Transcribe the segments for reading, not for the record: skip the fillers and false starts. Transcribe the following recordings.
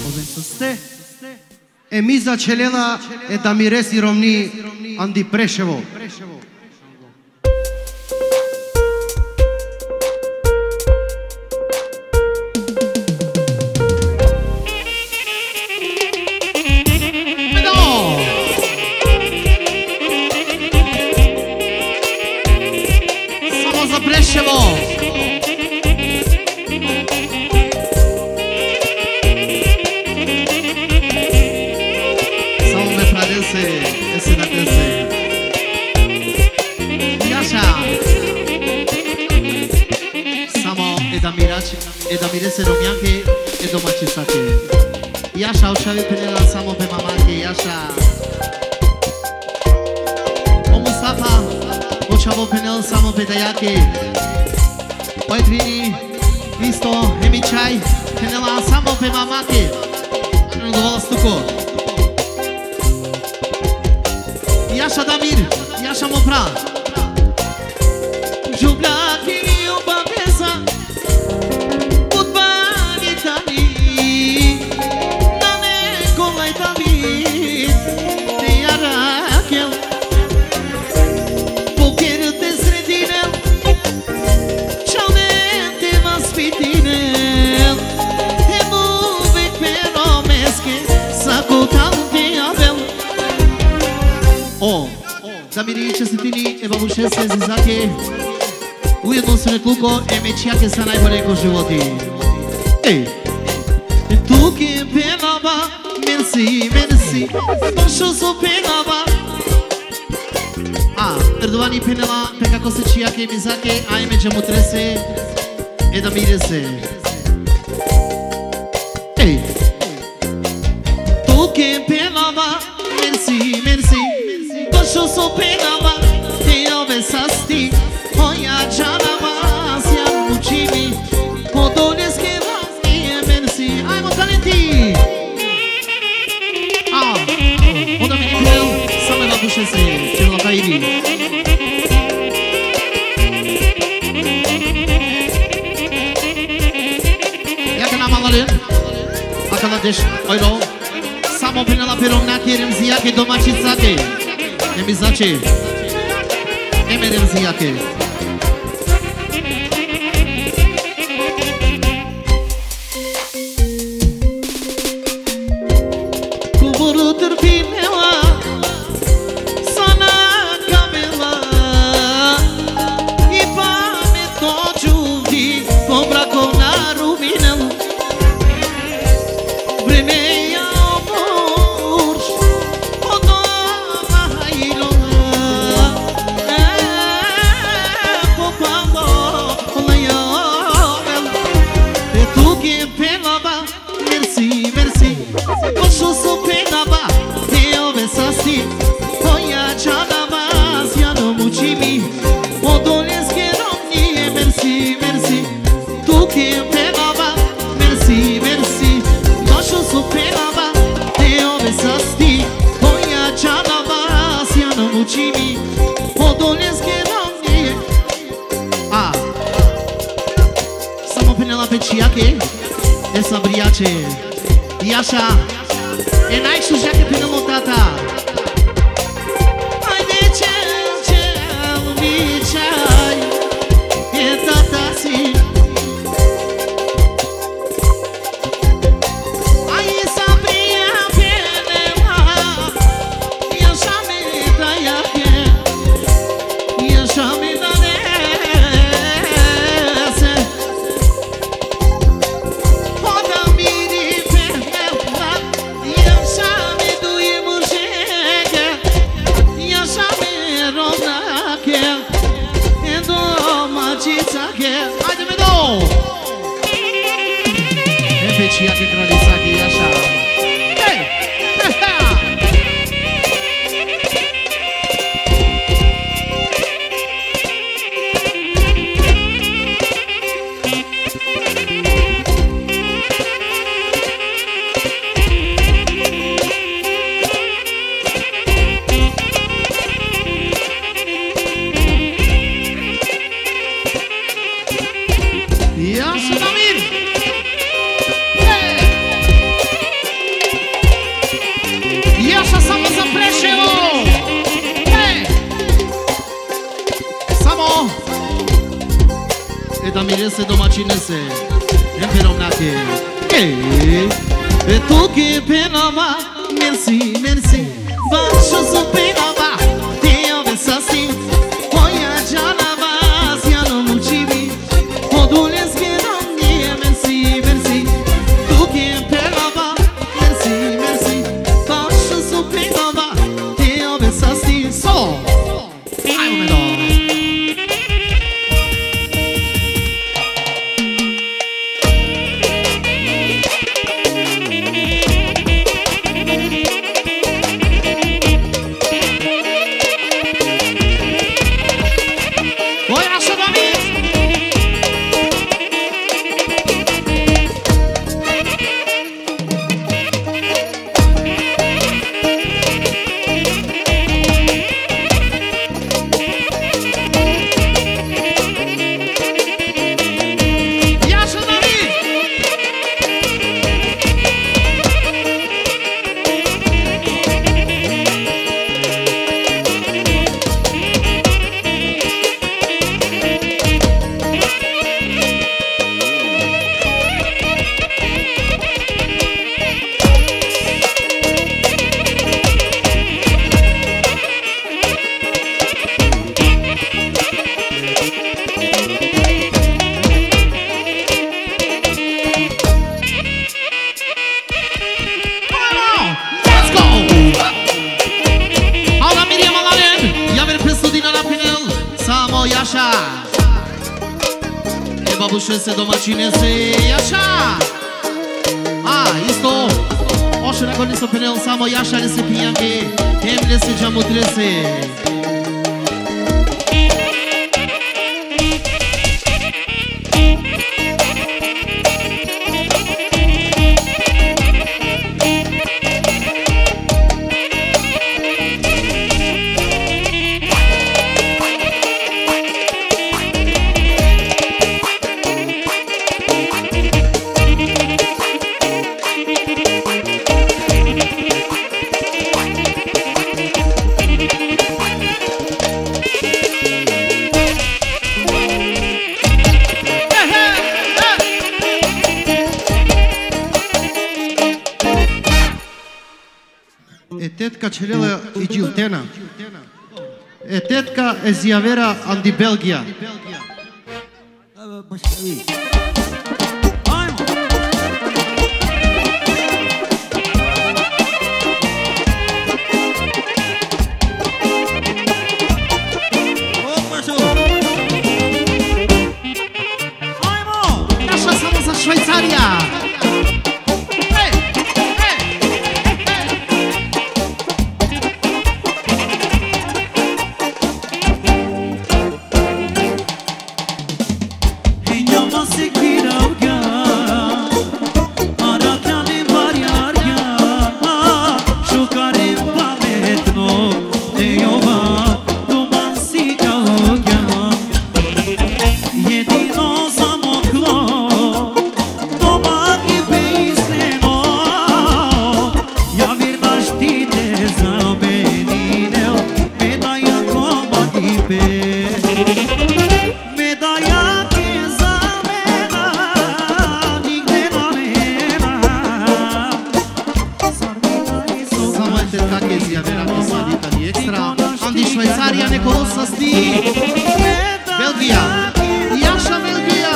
Emiza Celela e da Miresi Romni Andi Preševo. Samo za Preševo. Ese da tese. Iașa. Samo e da mirese romianche e domaćisache. Iașa ošavi penela samo pe mamake. Iașa. O Mustafa ošavo penel samo pe dajake. Poetvini isto hemičaj penela samo pe mamake. Nu dovola stuko. Iașa Damir, Iașa Mopra. Giublati o babesa, put bani tali, dane colai tali, te Arakel, poker te sredine, ciaumente maspitine, te muve pe romesche, sacotam te abel. O, Damiri čestitini e babušese zizake ujedno su netluko e mećijake sa najboljeg u životi. Ej, tuke penava, merci, merci, došao su penava. A, Erdovani penela, pe kako se čijake i mizake, a ime će mu trese, e da mire se. Ej, tuke penava, merci, merci, došao su penava, te ove sasti, moja čanava, sja muči mi, podoljeske vlasti, merci, ajmo talenti! A, onda mi niprel, same babuše se, čelo kairi. Jaka nam alale, akala deš, ojro, samo penela peromnake, remzijake, domaćicake. Emizače, emerem zijake. Kuboru trpinela, sana kamela, i pametno čuvi, pobrakovna ruminelu. Vreme ja omorš, došao su penava, te ove sasti, moja čanava, sjano muči mi, podoljeske romnije, merci, merci, tuke penava, merci, merci, došao su penava, te ove sasti, moja čanava, sjano muči mi, podoljeske romnije. A, samo penela pečijake, e sabrijače. Iașa, e n-ai șușeacă până lotata. Hai de ce-l micai, e tata-si. Ai sabria penela, iașa mi daiache, iașa mi danese. Oda miri penela, iașa mi dui mușege, iașa mi romnache, e domaćițake. Haide, medo! E pe ciache kralițake, iașa. Hei! Ha-ha! Iașa Damir! Hei! se domacinese Emperomnache E tu che penava Merci, merci Bacio su penava Te avesasi Oia gianava Siano mucivi Modules che non die Merci, merci Tu che penava Merci, merci Bacio su penava Te avesasi So Hai un medoro Se domacinese așa isto Oșo na goniso penel samo yaşa lese piyange Hem lese camutrese Tetka Celela e Giltena. E tetka e Ziavera andi Belgia. Nasza samo za Szwajcaria. Belgia, Jascha Belgia.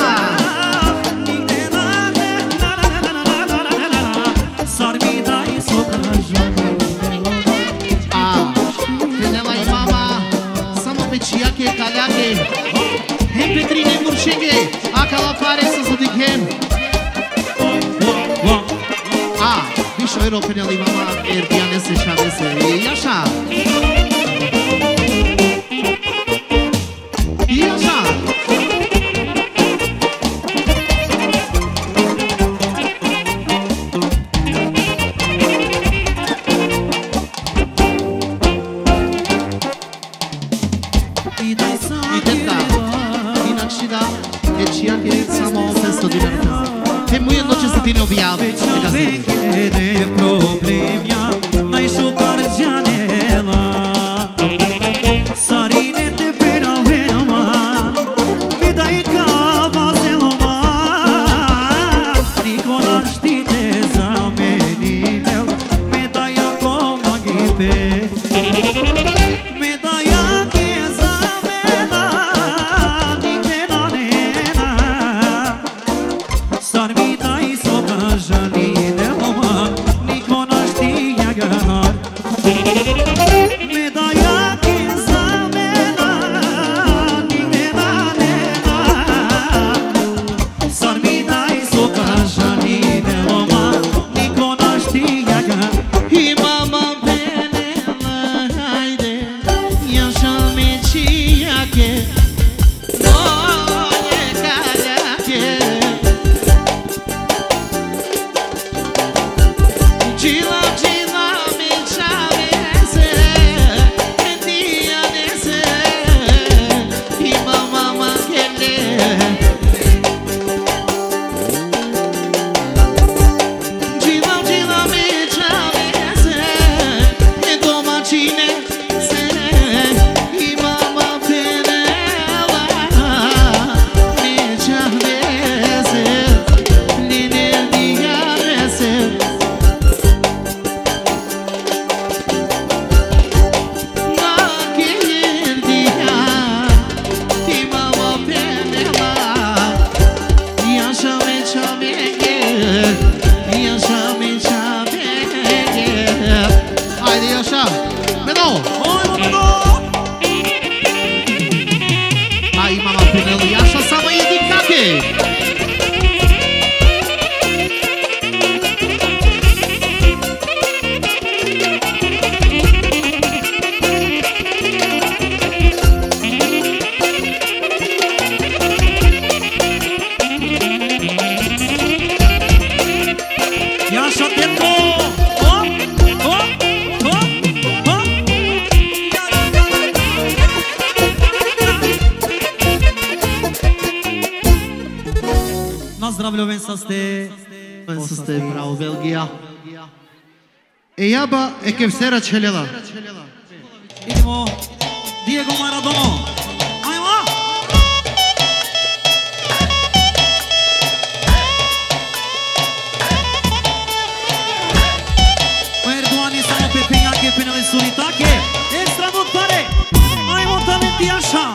Penela i mama, samo peciake, kaljake, hem petrine muršinge, akala pare sa zudikem. Više ero penela i mama, erdiane se šavese, Jascha. Sarine te pera vema, me dai cava zelo Bravo, Belgija. Jaba e kefsera Čeljeva. Idemo, Diego Maradona. Ajmo! Erdoğan'ı samo pe penjake, penale sunitake. Ekstra mutare. Ajmo talentijaša.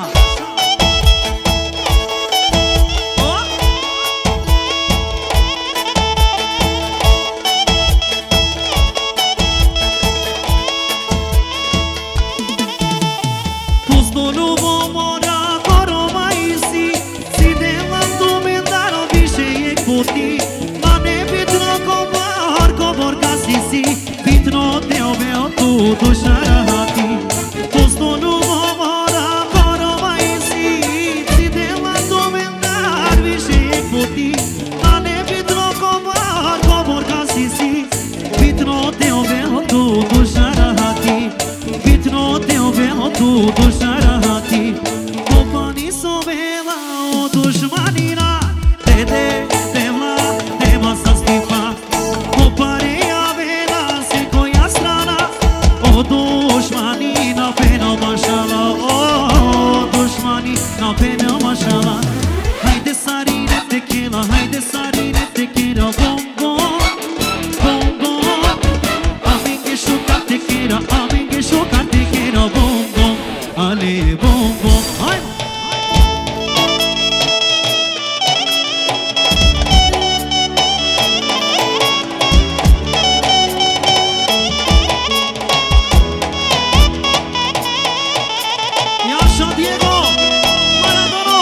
Tudo charahati, posto no mora, coro mais se dela domendar, vixe poti, ane vitro covar, cobor casisi, vitro teu velo tudo charahati, vitro teu velo tudo charahati, compani sobela o dushmanina, dede tema tema sastifa, compare a vela se conhastra. Dushmani na pena mashallah, oh dushmani na pena mashallah. Haydi sarine tequila, haydi sarine tequila, bom bom, bom bom. Aminge şoka tequila, aminge şoka tequila, bom bom, ale bom bom. Hay. Diego Maradona.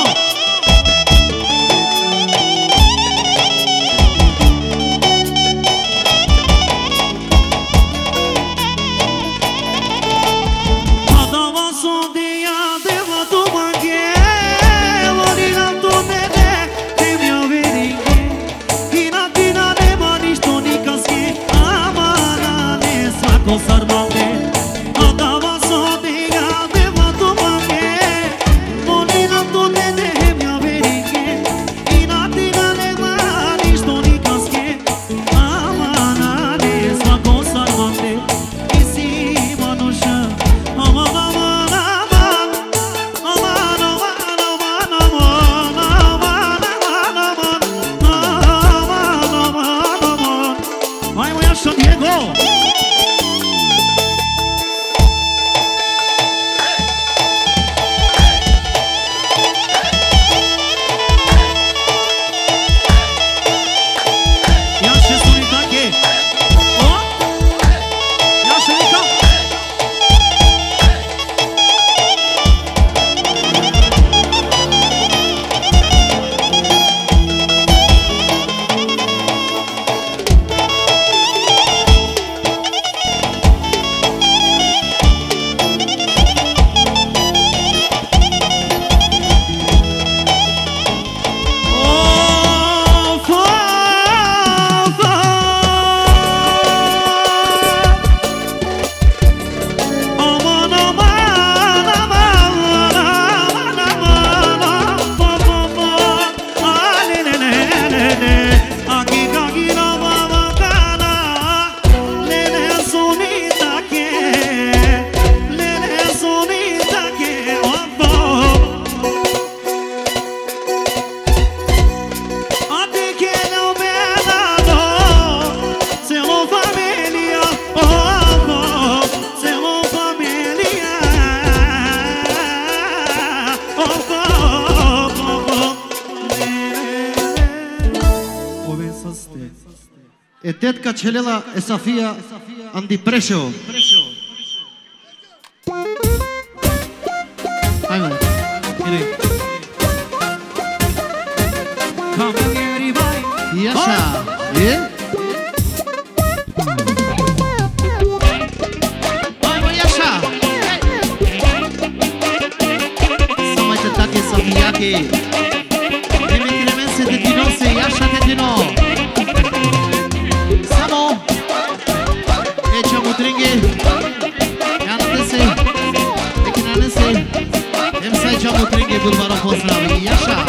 Adama son dia deva tu mangue, orina tu nene, te mia veringe, ina ne manisto ni kaske, amana ne svako sarmate. Adama son dia deva tu mangue. Diego. E tetka Celela e Safia Andi Preševo. Hai mai. E așa. E? Hai mai așa. Să mai te tache Safiache. Emetrimense de dinose, e așa de dino. Samo. E ce mutringhe. Ianătese. E chinanese. Em sai ce mutringhe bulvară postravi. E așa.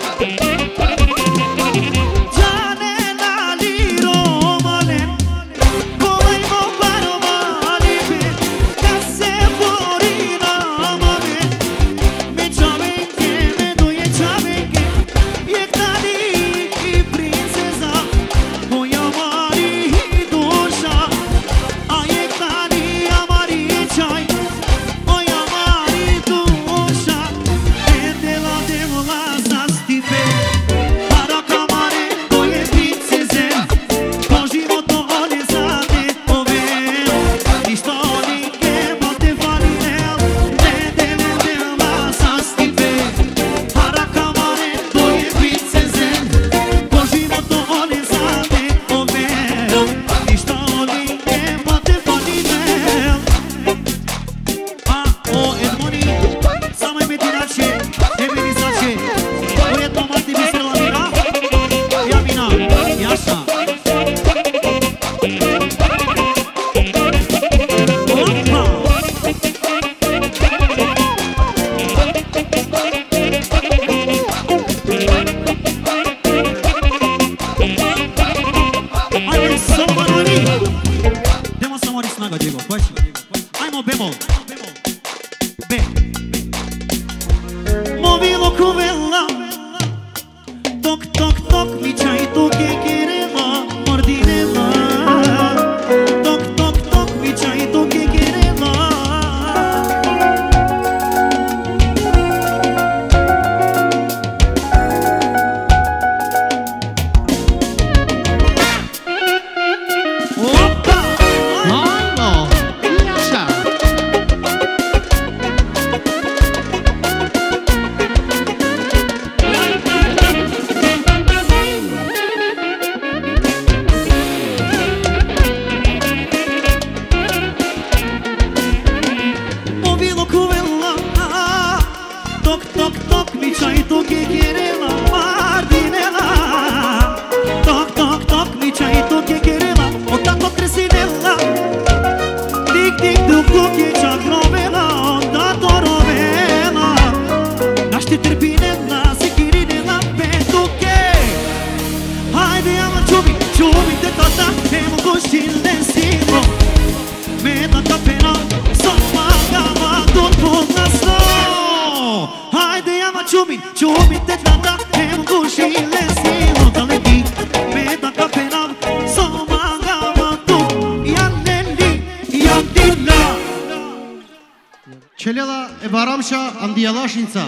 Celela e Baramša Andijalašnica.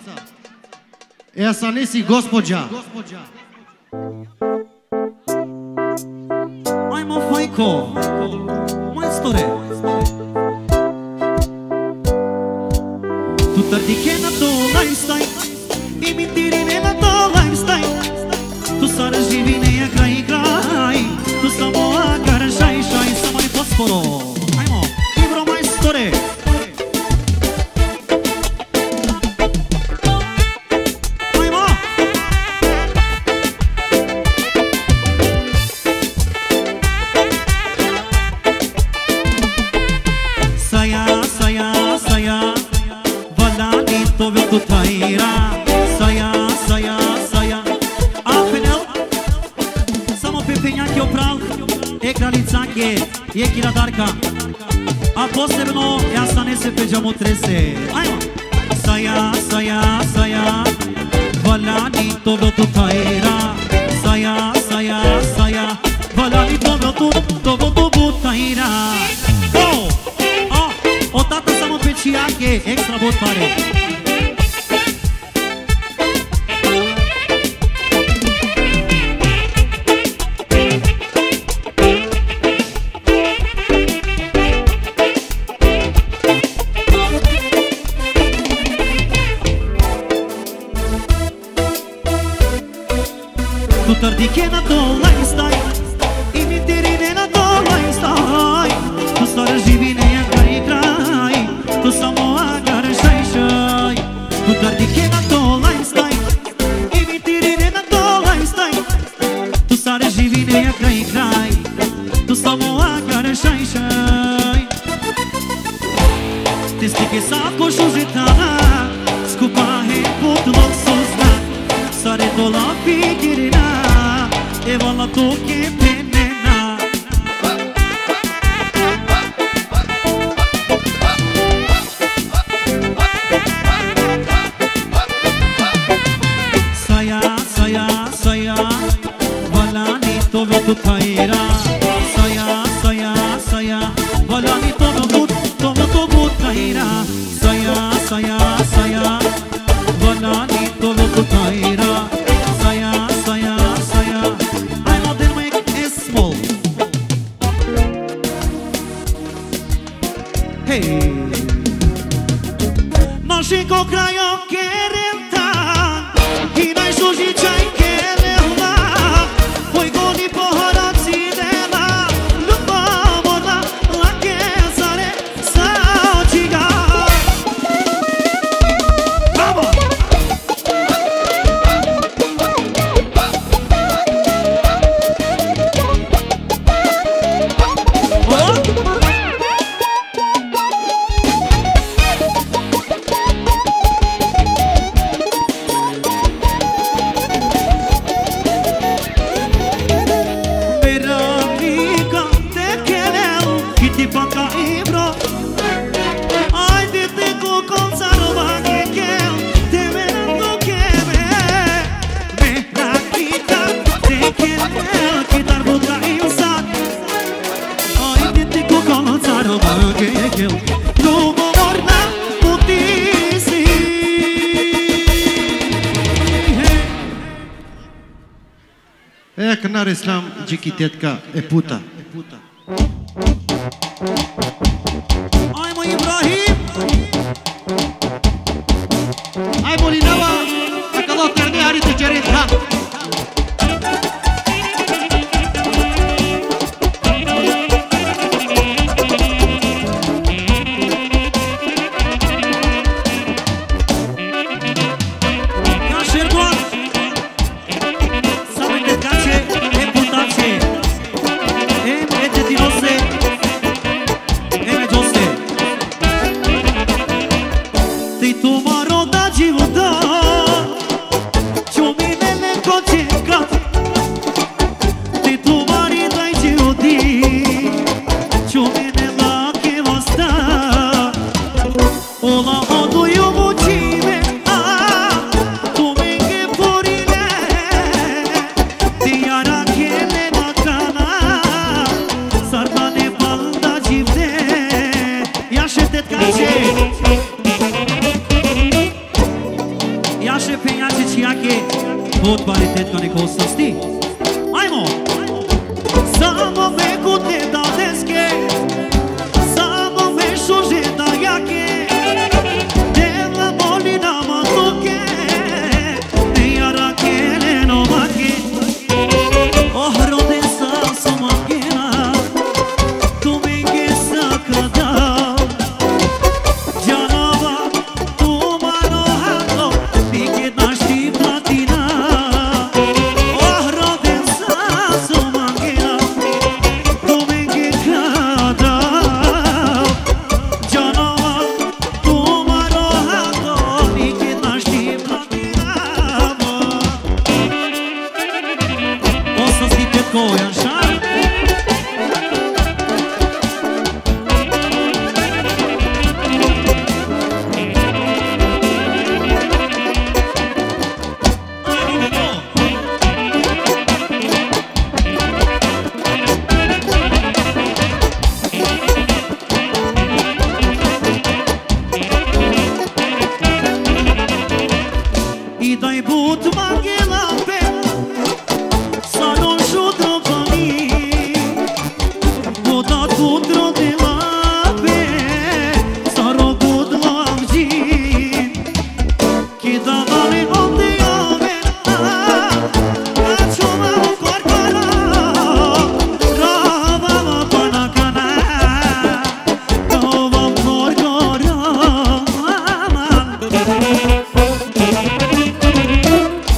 E sa nisi gospođa. Ajmo Fajko, majstore. Tu trdike na to lifestyle i mintirine na to lifestyle. Tu sar živine je kraj i kraj. Tu samo akar šaj šaj, samo li posporo. Ajmo, Ibro majstore. je kiradarka, a posebno ja sa ne se peđamo trese. Ajmo! Saja, saja, saja, valani to tu tajra. Saja, saja, saja, valani to tu tajra. O tata samo pečijake, ekstra bot pare. tu samo agare shai shai. Ti stike sa koshu zitana, skupa he put lok sosna, sare dola fikirina, e vala toke penena. Saya, saya, saya, vala ni tove tu thaira. Saya, saya, saya, vala ni tove tu thaira. Saya, saya, saya, vala ni tove tu thaira. Saya, saya, saya, I love them make it small. Hey, nosi ko krajo kerenta, i najsuži čaj keleva, poi goni pohoraci dela, ljubomorna lake zare sa očiga. Bravo! E, că n-are slam, Gichitetka, e puta. Ai mă, Ibrahim! Ai Molinava, acolo terni are de geret, ha!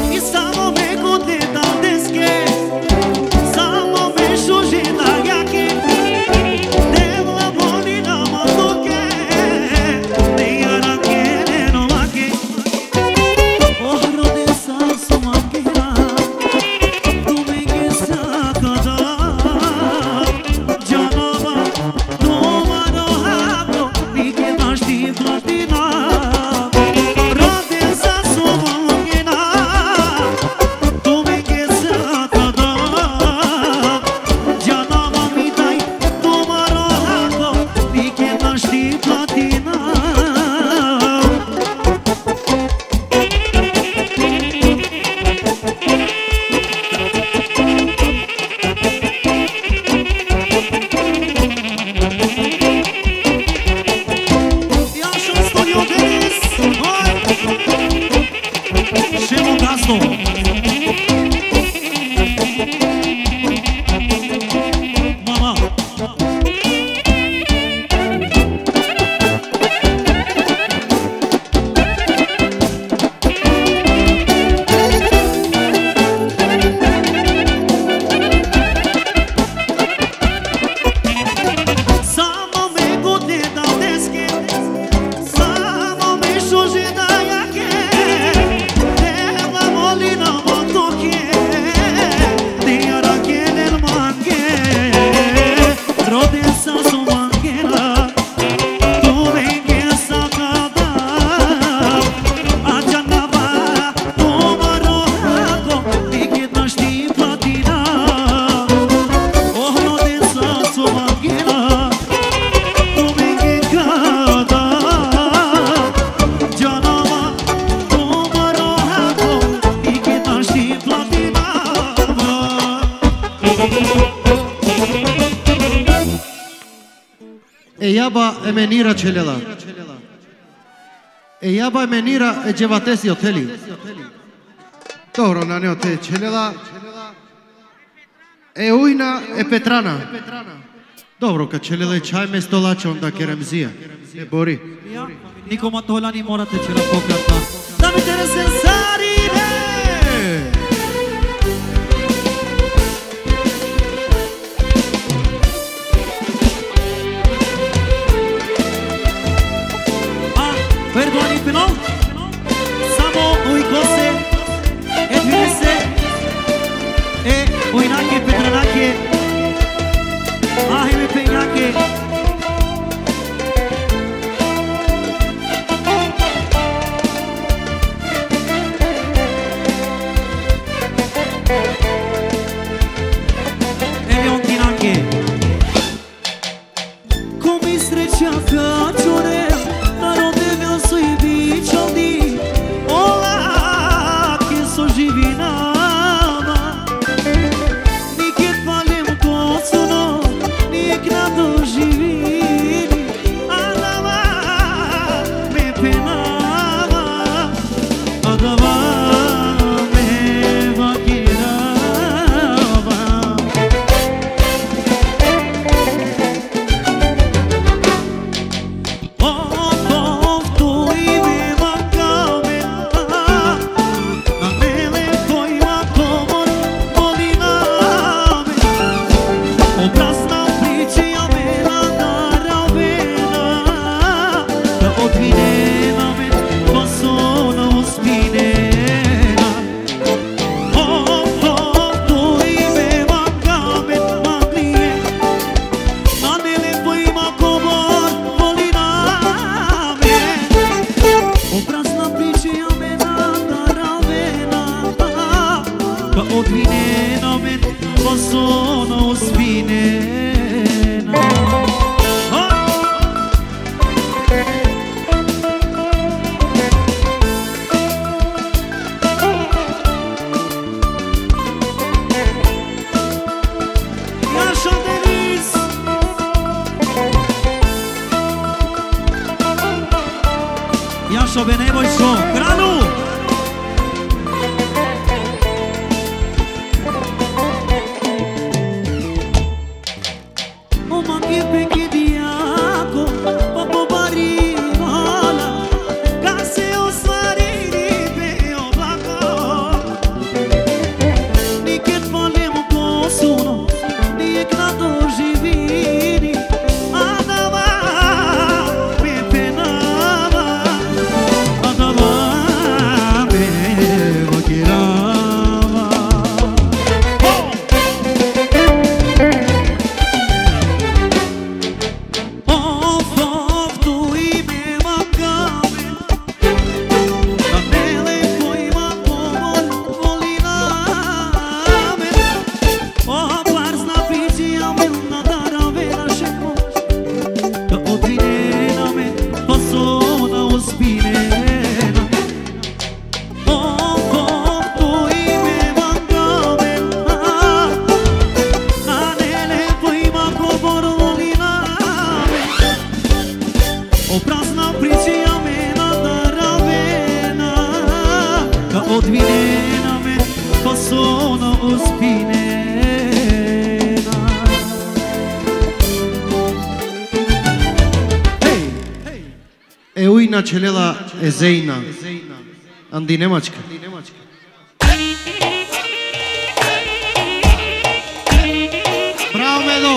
Samo me kod ne da deske, samo me šuže da jake. Eaba emenira celela. Eaba emenira ejevatesi oteli. Dobro, naneo te celela. Uina e Petrana. Dobro, că celela e ceai me stolace onda keremzia. E bori. Nico Matolani mora te c'era poca ta. Dammi te sensarine. Perdoani pino. Samo ui cose. E vinese. E uinache Petranache. Ahime Peñache. Celela Ezeina Andi Nemačka Bravo Medo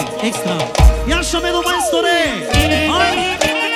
extra. Ia și-o medu, maestore! Hai!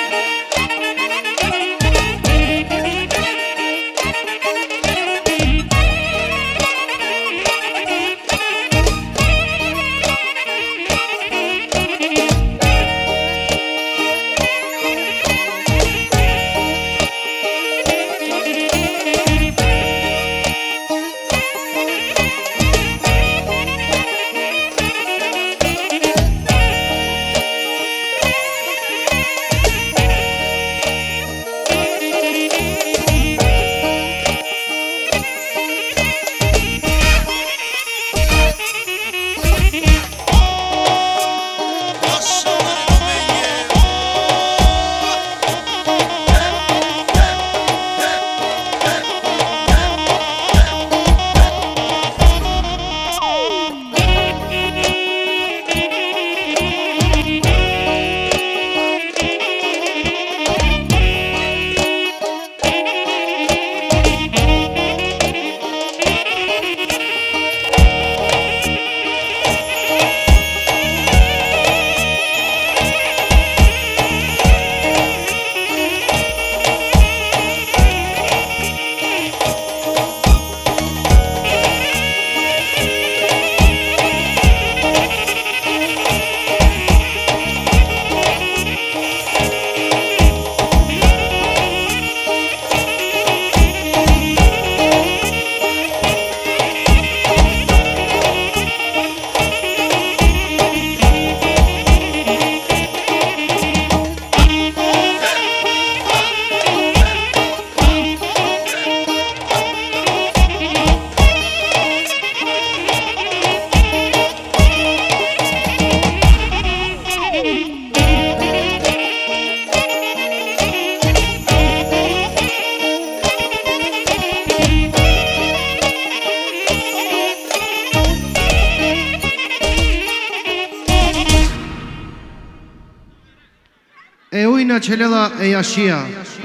Čeljela Ejašija,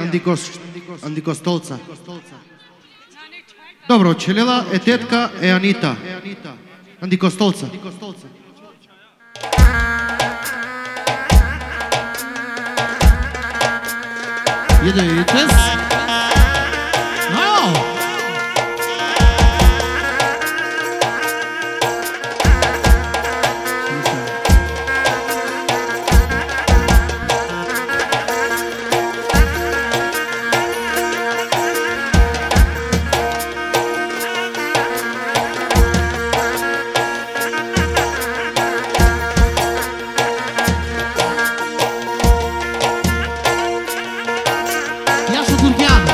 Andikostolca. Dobro, čeljela je tetka Ejanita, Andikostolca. Idejtes? No! Iașu Turchean.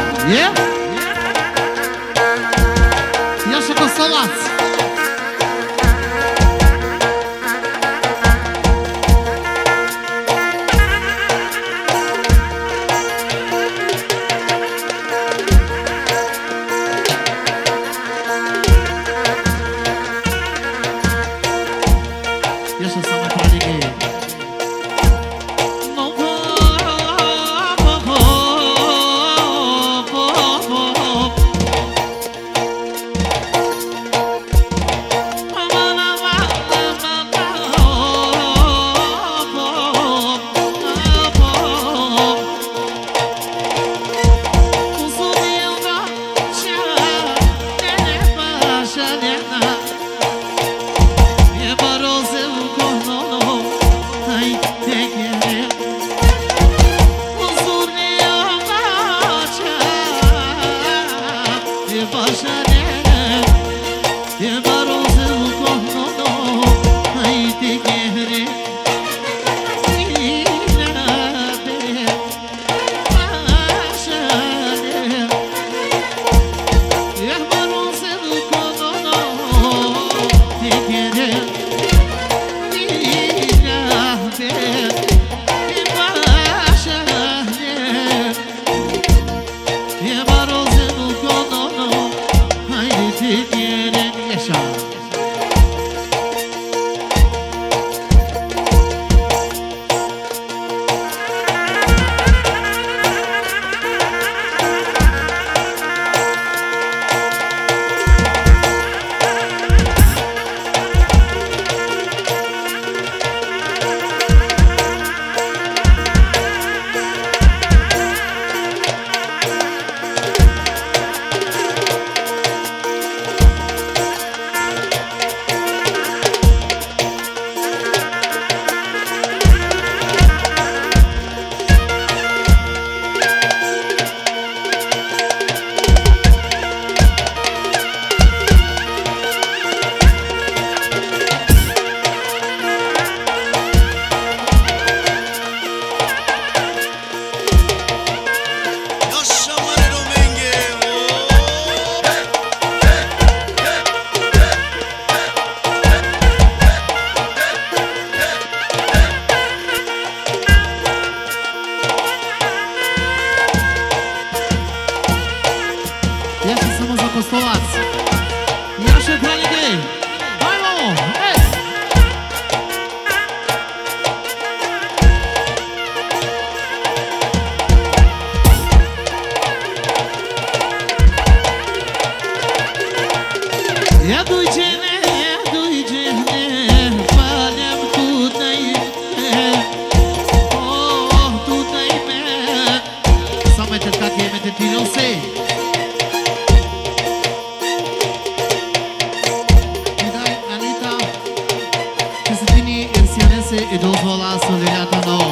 golaço de gata não.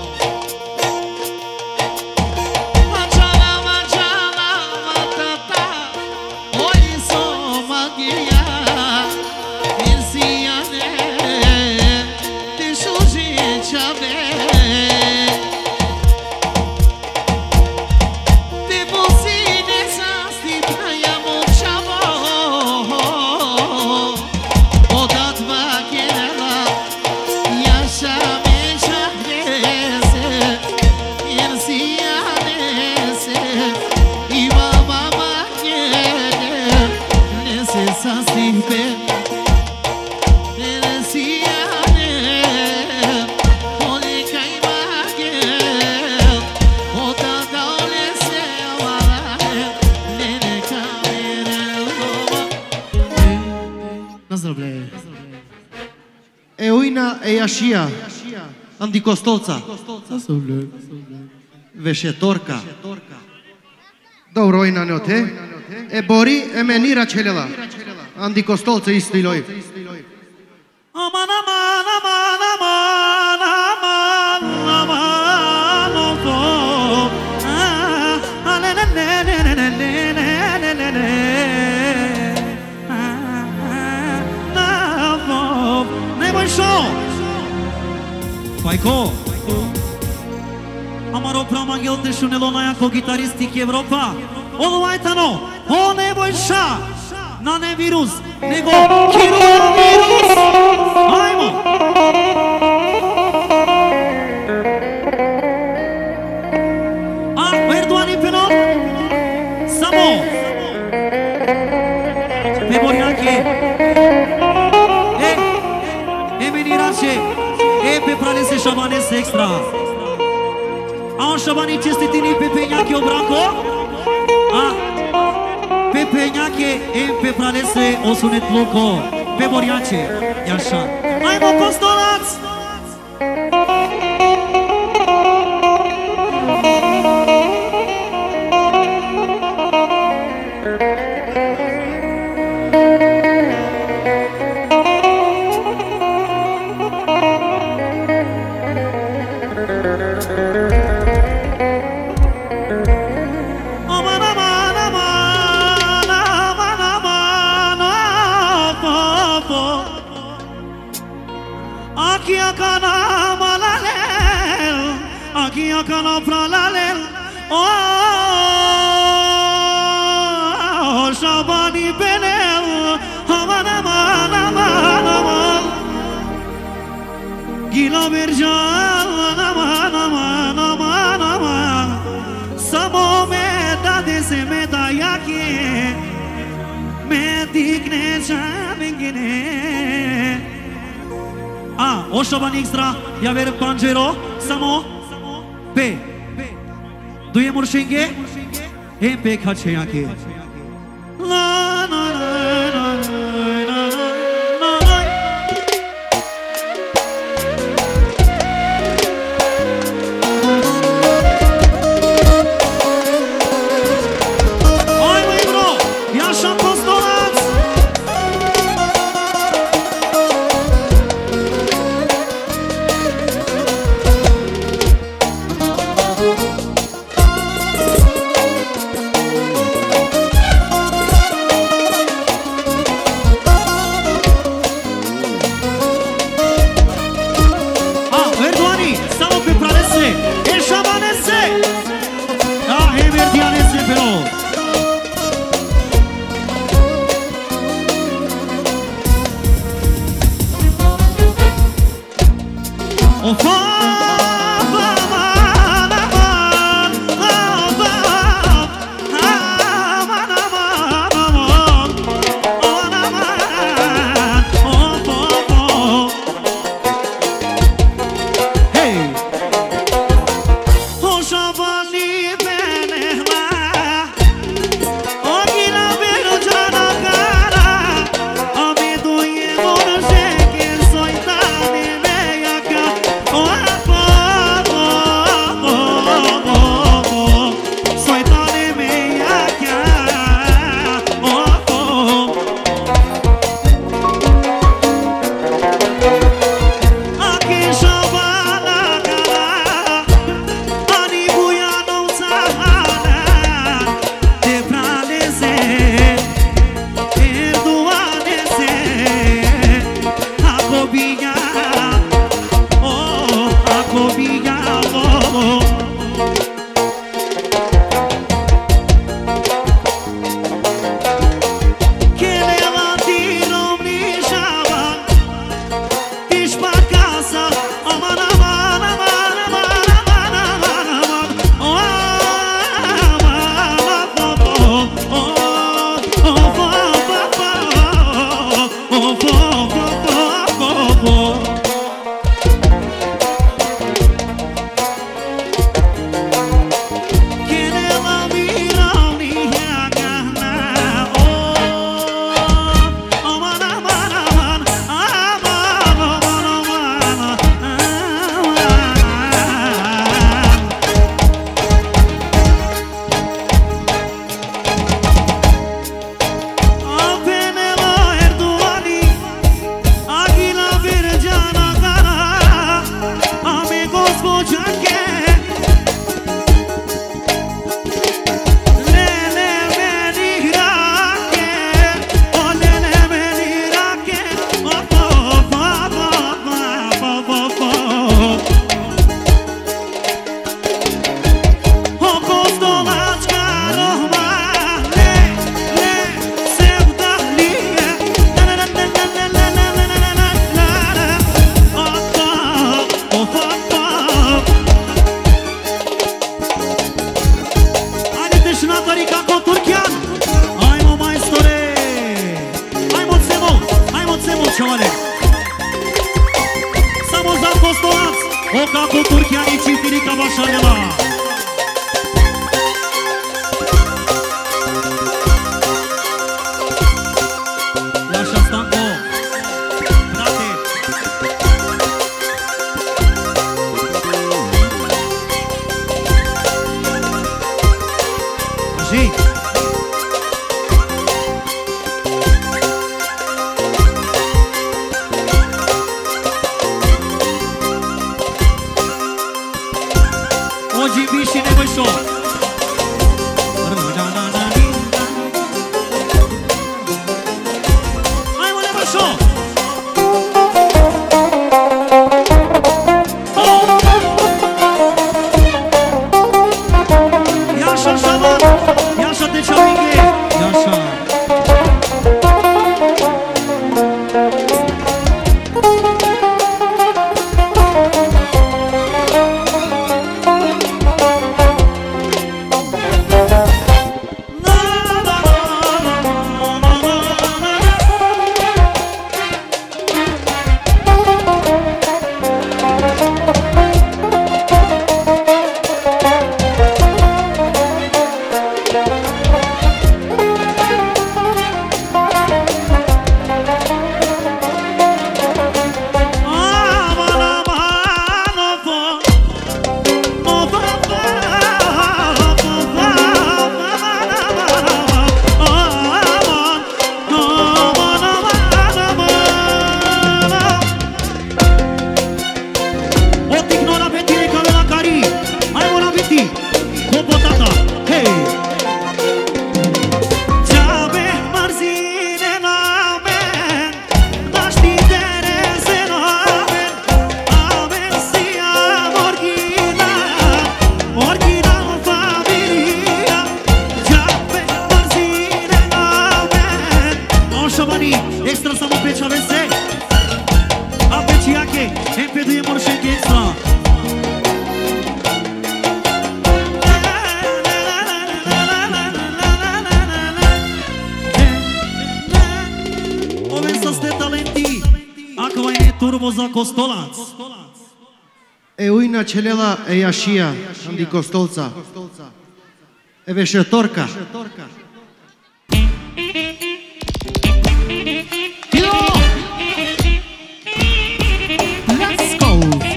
Ejašija, Andikostolca, Vešetorka. Dobro, ina ne ote. E bori e menira čeljela. Andikostolca isto iloj. Aman aman aman aman aman aman aman Fajko Amaro pramangel te šunelo jako gitaristik Evropa Odvajtano, o neboj ša Na ne virus, nego kirurvirus Ajmo A, Erdoğan'ı penon Samo Peborjake Menirače pe pralese șabanese extra Au șabanii cestitini pe peñache obraco A pe peñache pe pralese o sunet loco pe boriace E așa Hai mă postolați Kana pralalel Oh Şabani benel Aman aman aman aman Gila berjan Aman aman aman aman Samo me dade se me dayake Me dikne çabengine O Şabani extra Ya ver panjero Samo Pe Duye murşenge Hem pe kaçe yake La la la la la la Ay mı bro Yaşam postolac O capo Turchia nici Firica Bașanela. E așa, Stanco, frate. Așa-i. Celela e Iașia, Andi Costolța, e Veșetorca. Let's go!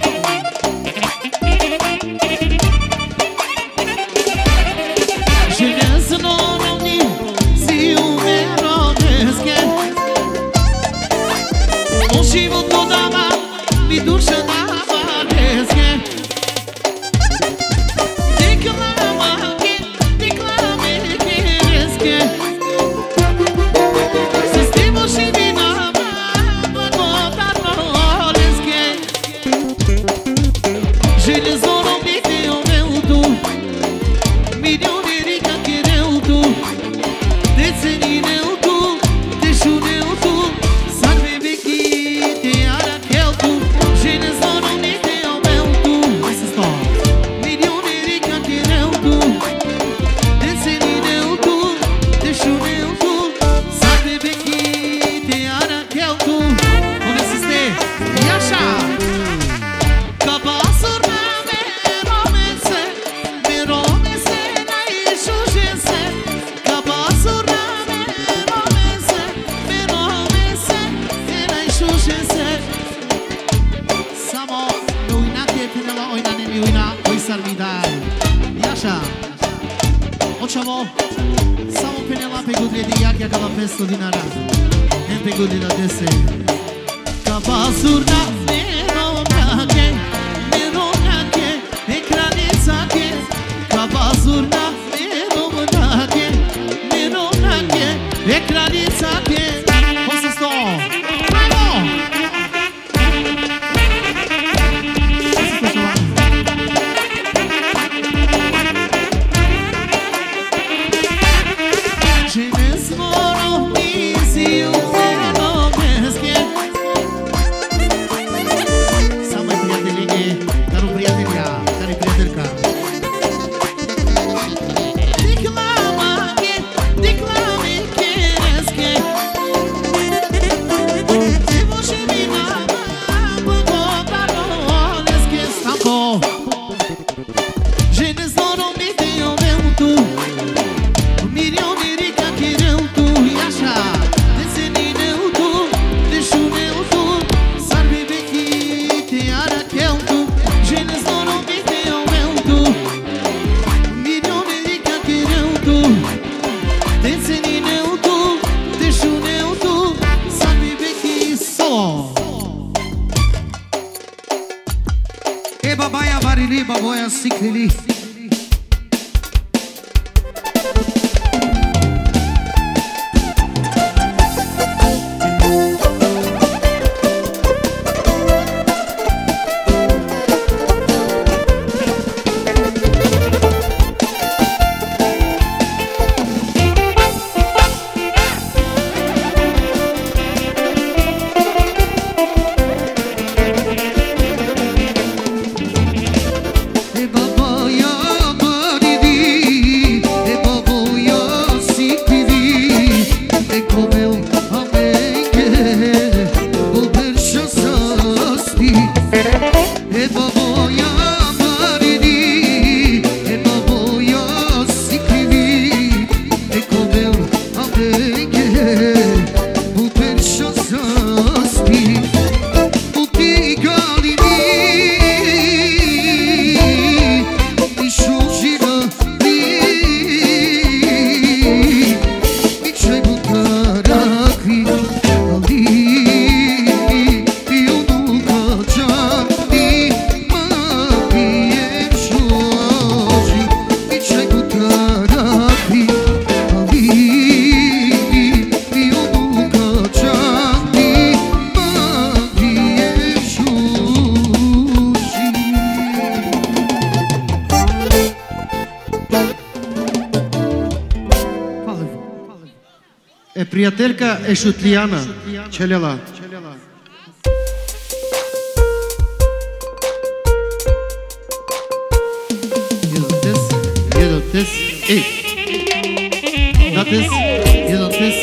Железно ровни си умеродеске, но живото дава ми душа дава деске. siclili, baboia siclili. Приятелка е шутлияна, челела. Jedan tes, da tes, jedan tes.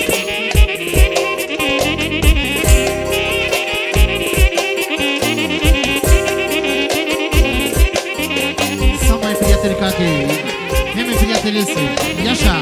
Samo je prijateljka ke, neme prijateljice, Jaša.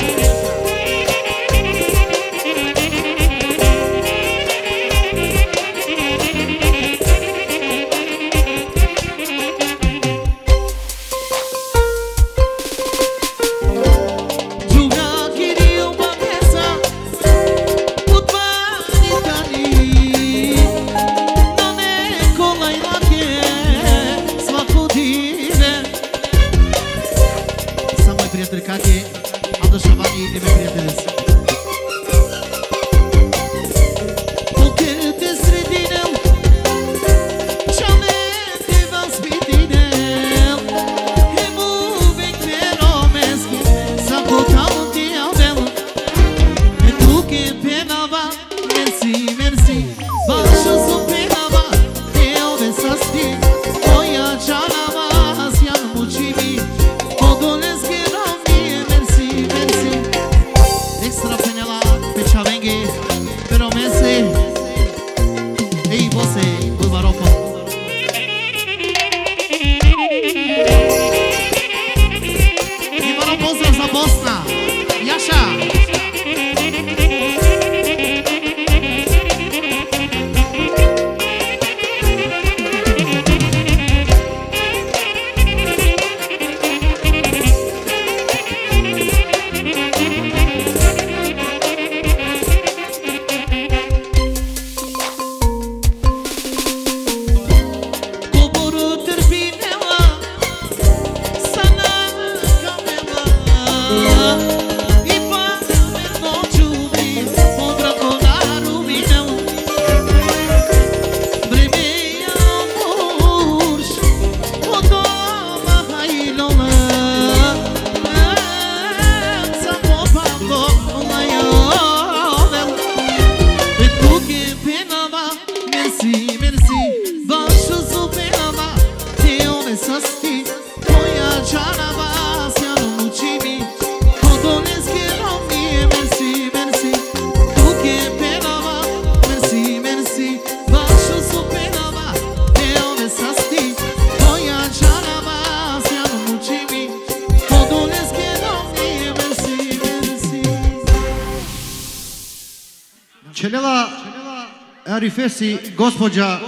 Arifesi, gospođa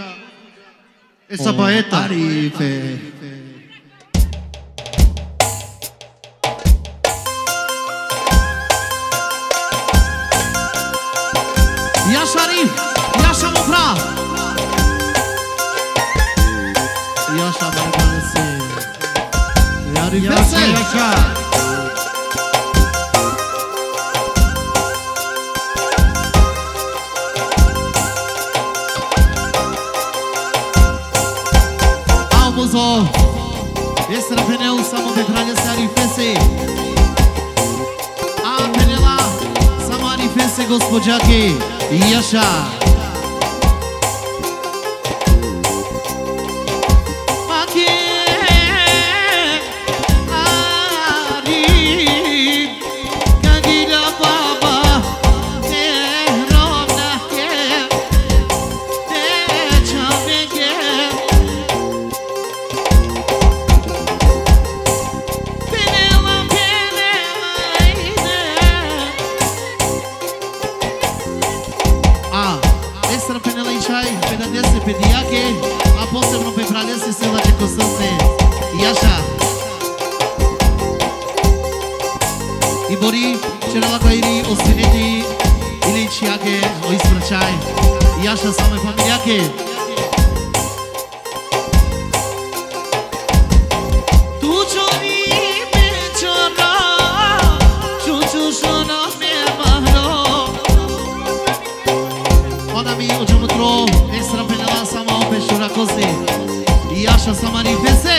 Esabaeta. Arife. Jaša Arif, Jaša Mopra. Jaša Barbanese. Marifese! Almozo! Este penel samo petralha se Marifese! A penela samo Marifese gospodjake! Iașa! Ibori, celălalt cairi, o sfineti, iliciake, o isprăceai, Iașa sau mai familiache. Tu cioni pe ciona, ciuciușona me mahno. Ona mi o geometro, extra penela sau mai o peșura cose, Iașa sau Marifese.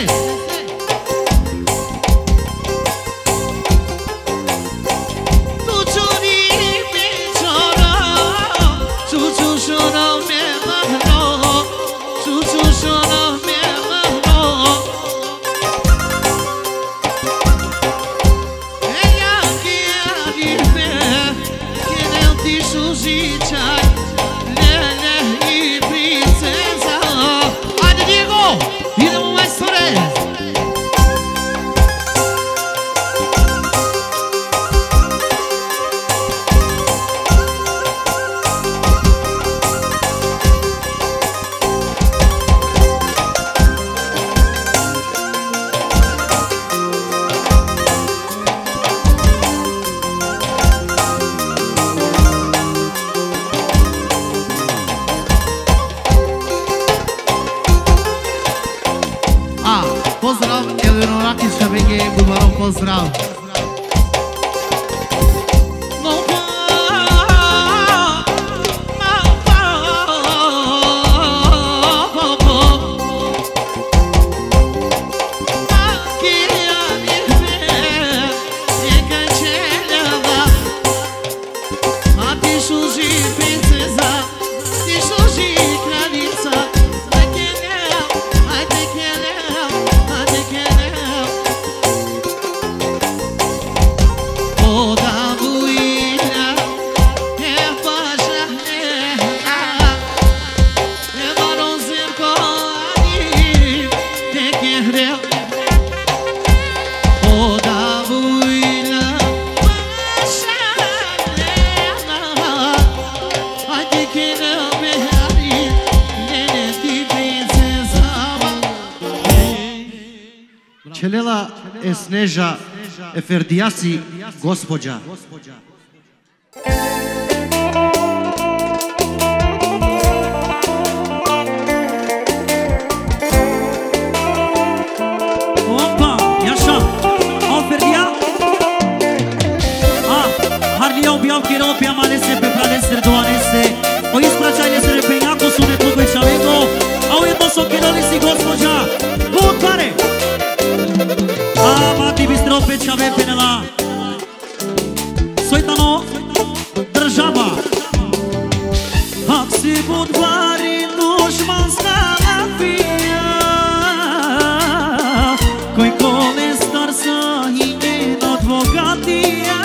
Pozdrav, Eleonorakis Šabenge, Budvarov pozdrav. Čelela je Sneža Eferdijasi gospođa. Opa, Iașa, Eferdija. Harlija objał kierowia malese pe pralese doanese. O ispraćanje se repenjako su nekog većavego, a ujedno su kjerali si gospođa. Bud pare! Mati bistro pečave penela. Sojtano država. Ak si budvari dušmanska mafija, koji kolestar sa imena dvogatija,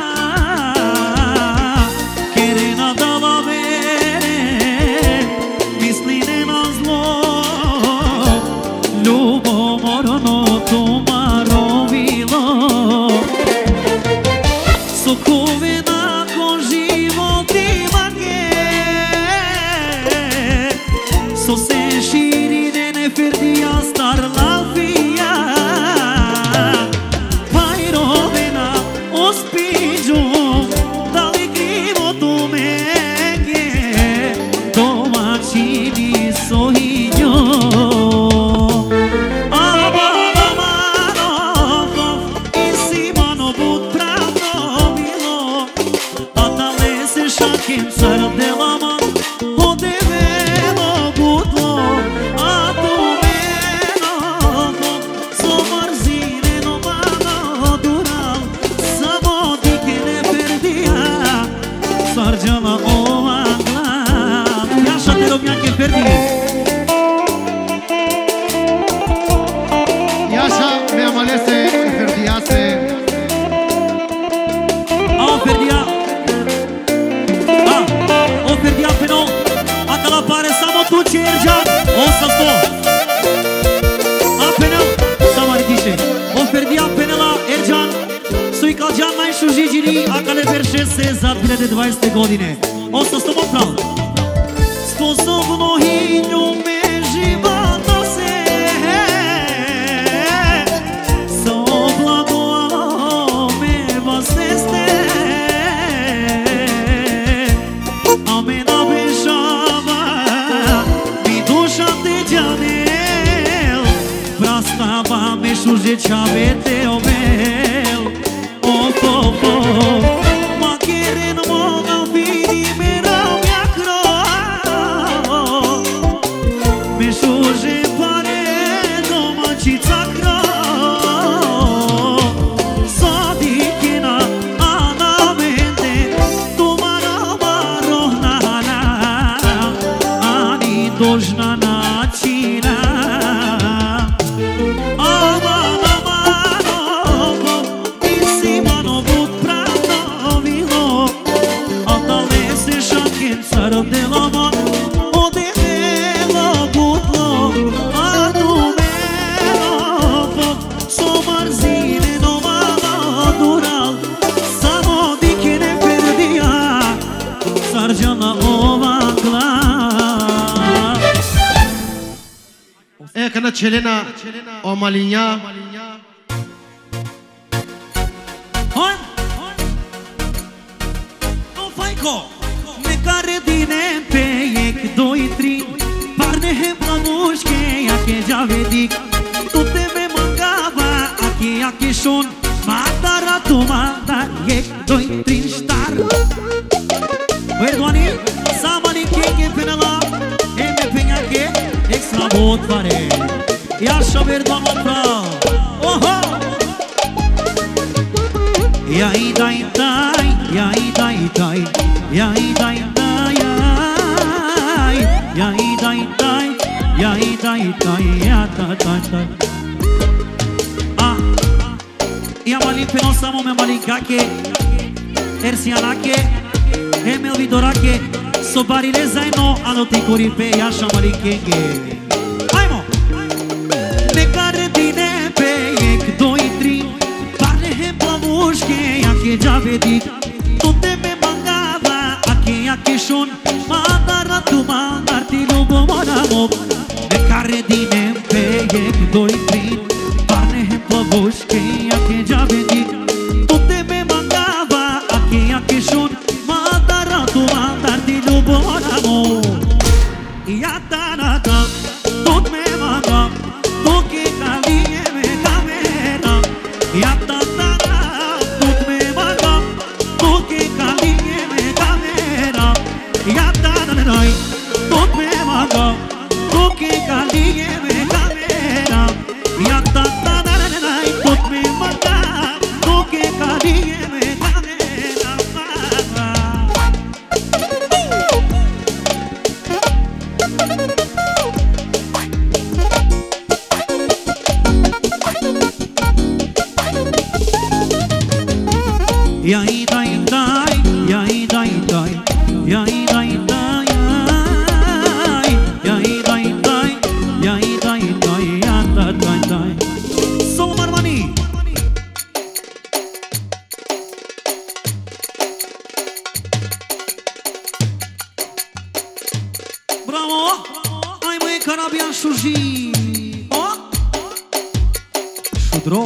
kerena dala vere, misli ne na zlo, ljubomorno tumarovilo. Sokove nakon životima nje, so se širine Eferdija star lafija, pa i rovena ospiđu, da li krivo tu mege, domaćini so i njom. Abalo mano, se za 2020. godine. Osto s tobom prav. Sposobno hinju me života se sa oblago me baseste a me nabežava mi duša te djanel prastava me šužećave te omel ma kjeren moga vidi me ramja krov me šuže pare domaćica krov sadikina ana mente tumara rohnana ani dožna načina Delama, o de melo butlo, a tu melo so marzine no mala dural, samo dikine perdia, sarjana ovakla. Kana Chelena o Malinha. Hon, o faico. Care dine pe ec, doi, tri Parne hempla mușche, ache ja vedic Tu te me mâncava, ache shon Matara tu matar, ec, doi, tri, star Verdoani, samani kenge până la Eme penhache, extra bot pare E așa verdoanul prav Oho! Ia-i dai dai, ia-i dai dai Ia-i dai dai, ia-i dai dai Ia-i dai dai, ia dai dai Ia malin pe nos samo me malincache Ersianache Emel vidorache Sobarile zaino Anote coripe Iașa malinkenge Hai mo! Necare dine pe ec, doi, tri Parle hempla mușche Iache ja vedic Tu te me mangava Ache shon Mandara tu mandar ti lubo monamo Necare dine pe ec, doi, tri Parle hempla mușche Iache ja vedic Tu te me mangava Ache shon Mandara tu mandar ti lubo monamo Iata nata Tot me mangam Tu che calie me camera Iata nata Tot me mangam Tu che calie me camera Iata nata Tot me mangam Tu che calie me camera Iata nata Tot me mangam Tu che calie me camera Ia-i dai dai, ia-i dai dai Ia-i dai dai, ia-i dai dai Ia-i dai dai, ia-i dai dai Solo Marmani Bravo! Hai măi Carabian Șuji Șudro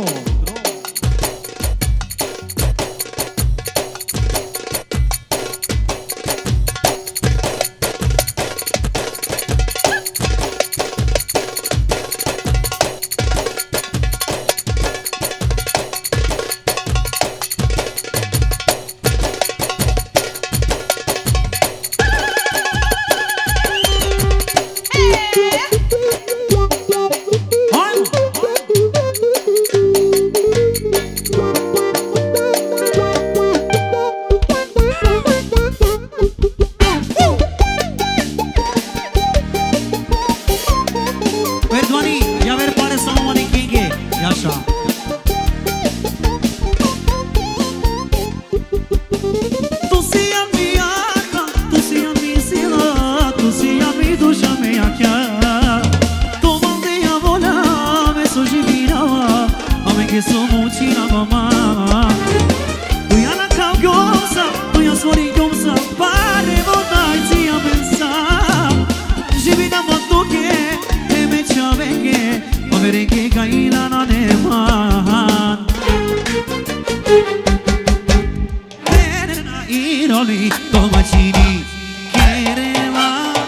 gaila na neman Perena iroli tomachini Kerela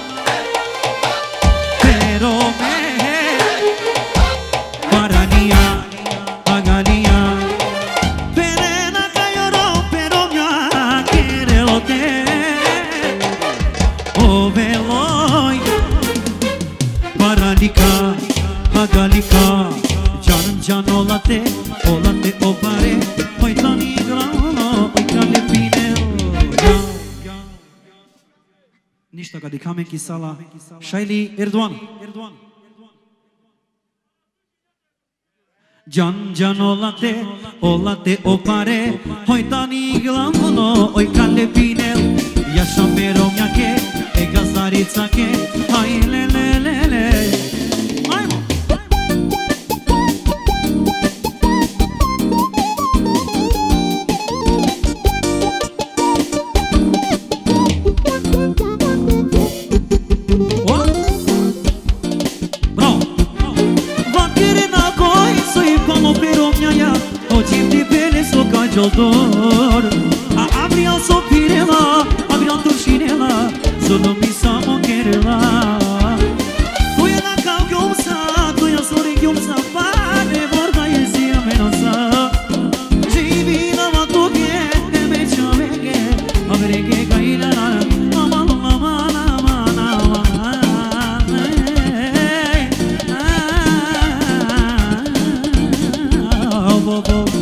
Pero me Parania Agalia Perena kayoro pero mia Kerelote O veloy Paranika Agalika Canım can olate o pare Oitani grano Oitale pinel Ništa kad ikame kisala Šajli Erdoğan Can olate o pare Oitani grano Oitale pinel Yaşam berom yake E gazarica ke Hai le le le le Jodor Abriam sopirela Abriam turșinela Zulum bisamo kerela Tu e la cau ghiumsa Tu e sori ghiumsa Pane vorba e zia menosa Jivina ma tu che E me ciamege Avrege gaila Aman aman aman aman